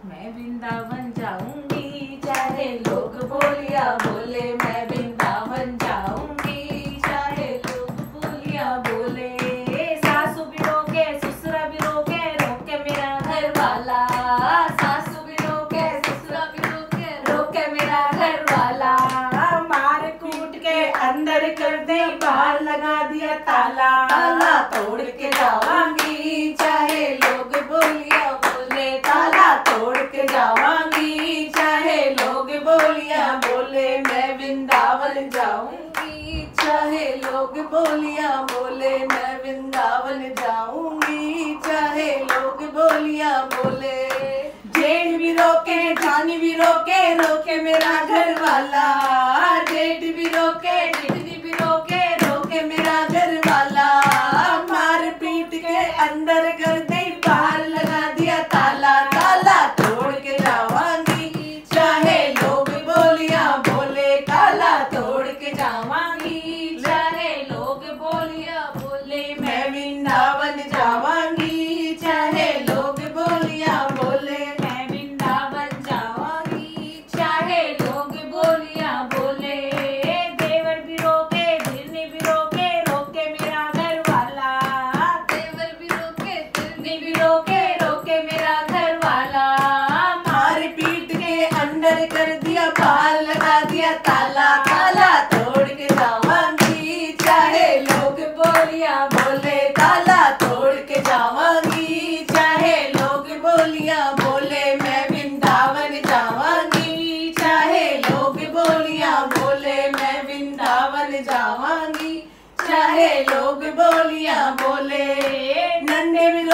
मैं वृंदावन जाऊंगी चाहे लोग बोलिया बोले, मैं वृंदावन जाऊंगी चाहे लोग बोलिया बोले। सासू भी रोके ससुरा भी रोके मेरा घर वाला, सासू भी रोके ससुरा भी रोके मेरा घर वाला। मार कूट के अंदर कर दे बाहर लगा दिया ताला, ताला तोड़ के जावांगी चाहे लोग बोलिया बोले, ताला तोड़ के जावांगी चाहे लोग बोलिया बोले। मैं वृंदावन जाऊंगी चाहे लोग बोलिया बोले, मैं वृंदावन जाऊंगी चाहे लोग बोलिया बोले। जेठ भी रोके जानी भी रोके मेरा घर वाला, जेठ भी रोके जितनी भी रोके मेरा घर वाला। मार पीट के अंदर कर दे बाहर लगा दिया ताला, ताला तोड़ के जावांगी चाहे लोग बोलिया बोले, ताला तोड़ के जावांगी चाहे लोग बोलिया बोले। मैं वृंदावन जावांगी चाहे लोग बोलिया बोले, मैं वृंदावन जावांगी चाहे लोग बोलिया बोले। देवर भी रोके धिरनी भी रोके मेरा घर वाला, देवर भी रोके धिरनी भी रोके मेरा घर वाला। मार पीट के अंदर कर दिया बाहर लगा दिया ताला, ताला तोड़ के जावांगी चाहे लोग बोलिया बोले, ताला तोड़ के जावांगी चाहे लोग बोलिया बोले। मैं वृंदावन जावांगी चाहे लोग बोलिया बोले, मैं वृंदावन जावांगी चाहे लोग बोलिया बोले। नंदे भी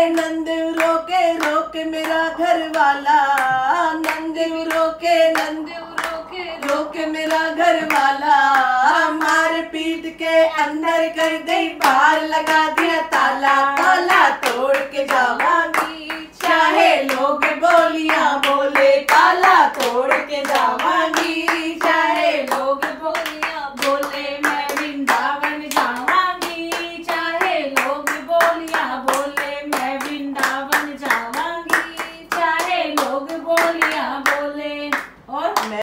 रोके मेरा घर वाला, नंदे भी रोके मेरा घर वाला। मार पीट के अंदर कर दे बाहर लगा दिया ताला, ताला तोड़ के जावांगी चाहे लोग बोलिया बोले।